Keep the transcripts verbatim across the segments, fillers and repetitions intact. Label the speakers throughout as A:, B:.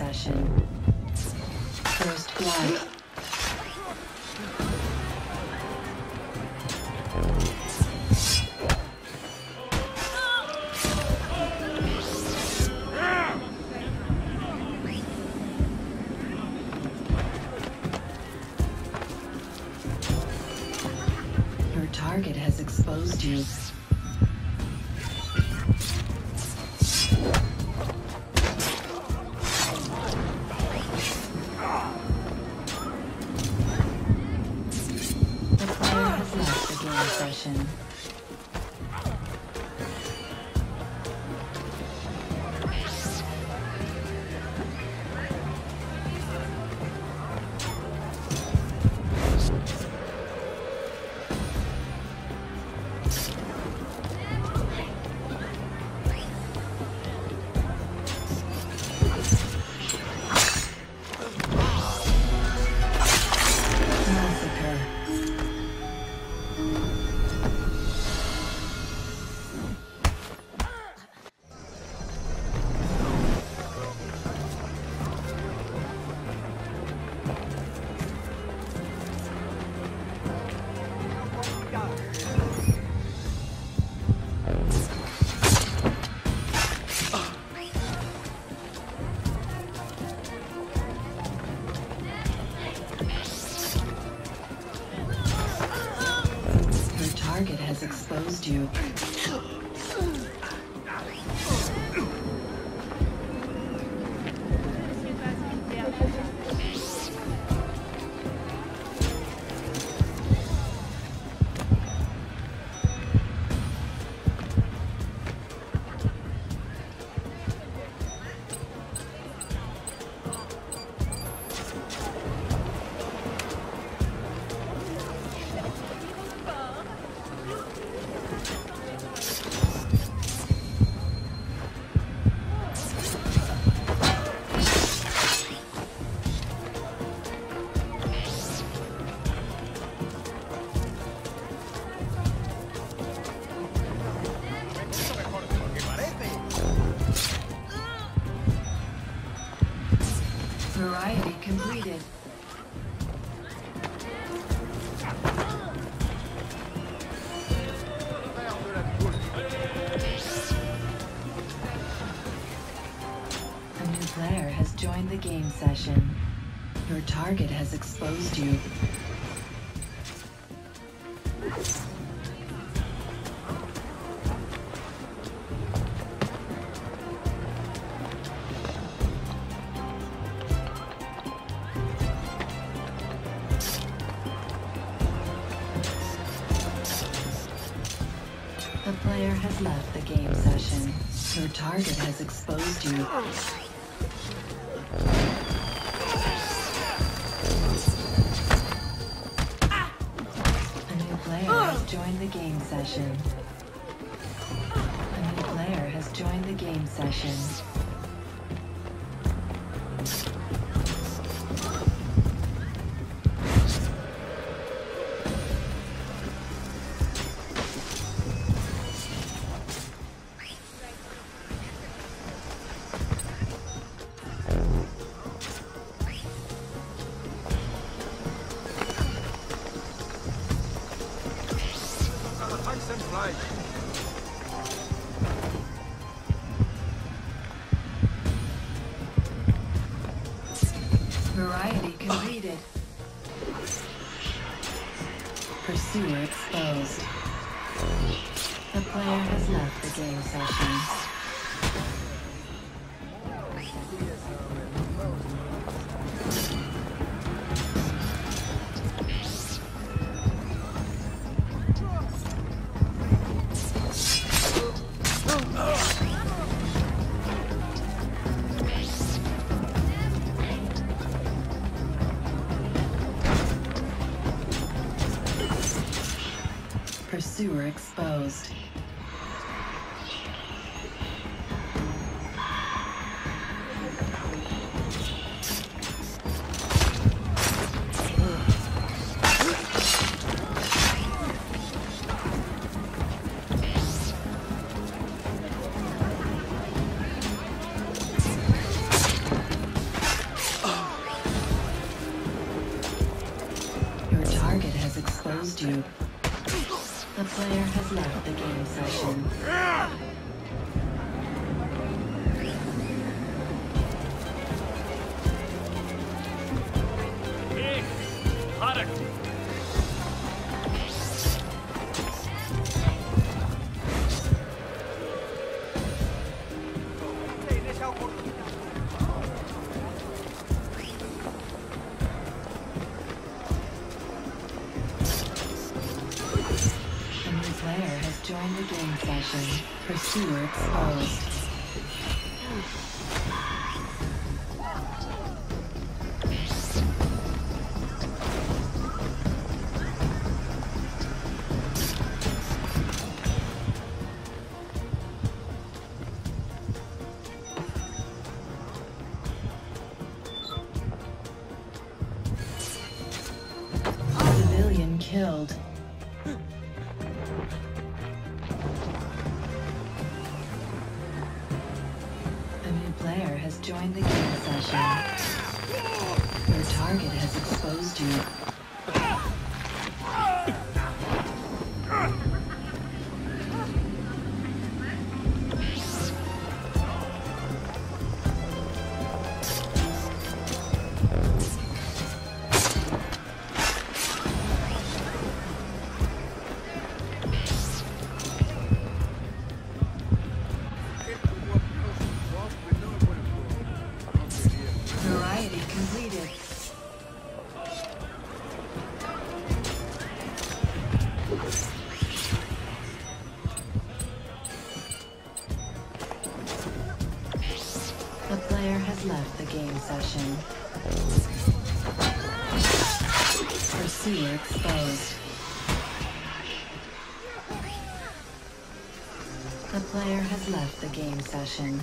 A: session. First blood. Your target has exposed you. Session. Target has exposed you. Variety completed. A new player has joined the game session. Your target has exposed you. The player has left the game session. Your target has exposed you. A new player has joined the game session. A new player has joined the game session. Variety completed. Pursuer exposed. The player has left the game session. Pursuer exposed. player has left the game session. Join the game session. Pursuer exposed. Civilian killed. Join the game session. Your target has exposed you. The player has left the game session. Pursuer exposed. The player has left the game session.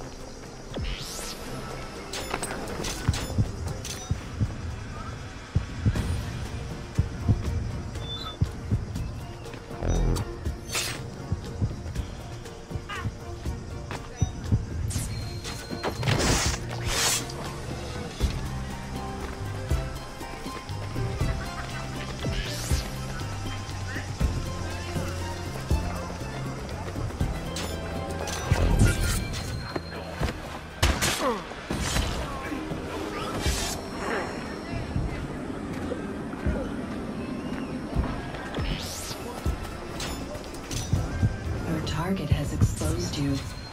A: Target has exposed you.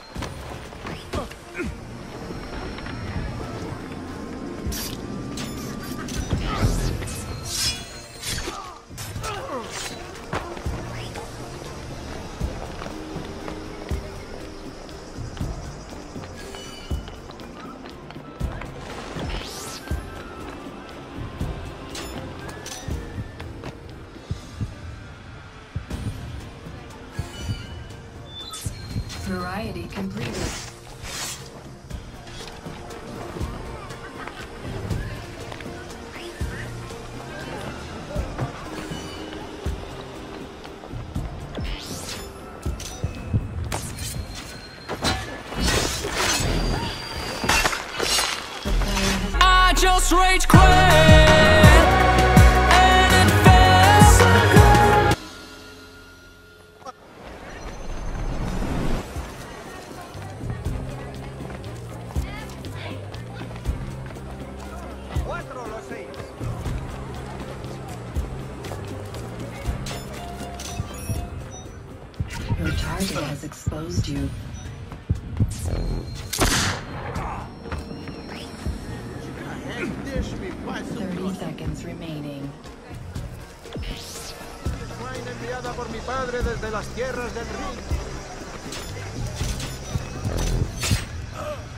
A: Variety completed.
B: I just rage quit.
A: Your target has exposed you. Thirty seconds remaining.
C: Enviada por mi padre desde las tierras del río.